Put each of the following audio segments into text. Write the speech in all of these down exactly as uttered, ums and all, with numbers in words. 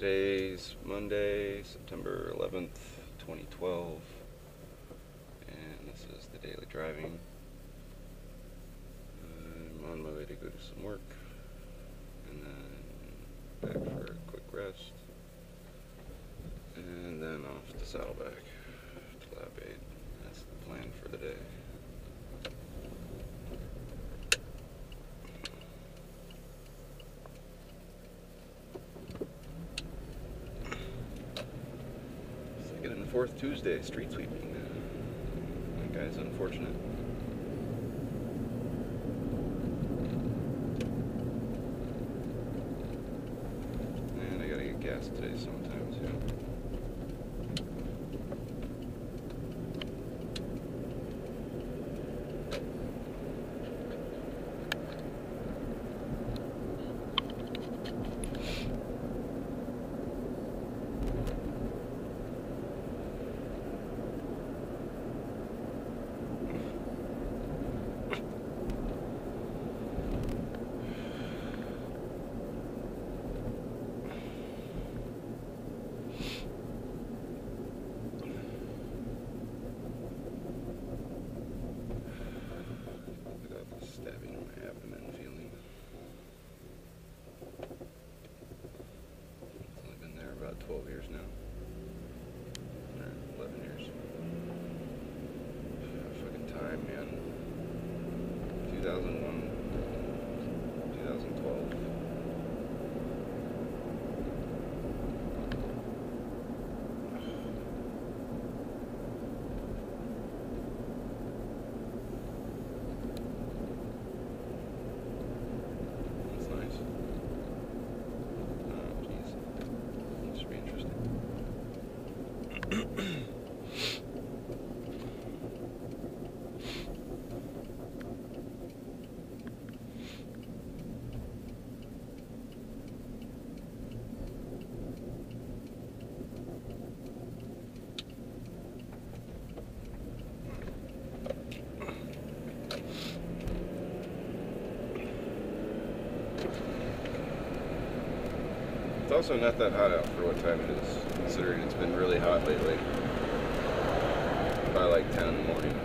Today's Monday, September eleventh, twenty twelve, and this is the daily driving. I'm on my way to go do some work, and then back for a quick rest, and then off to Saddleback to Lab eight. That's the plan for the day. Fourth Tuesday street sweeping. That guy's unfortunate. And I gotta get gas today sometime too. twelve years now. Or eleven years. Fucking time, man. two thousand one. twenty twelve. That's nice. Oh, jeez. This should be interesting. It's also not that hot out for what time it is, considering it's been really hot lately. By like ten in the morning.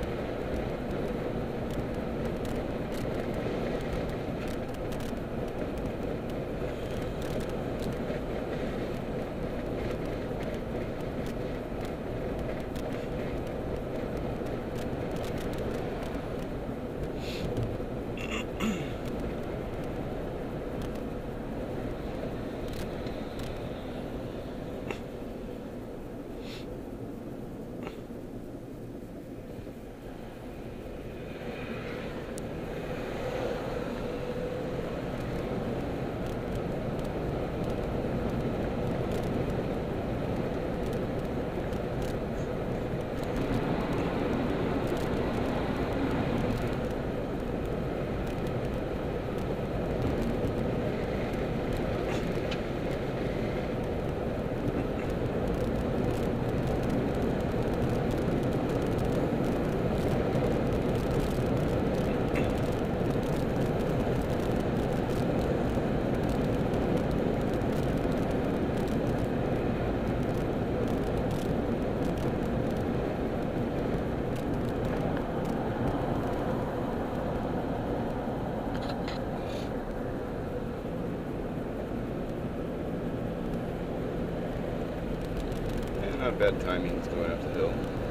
Not bad timing, it's going up the hill.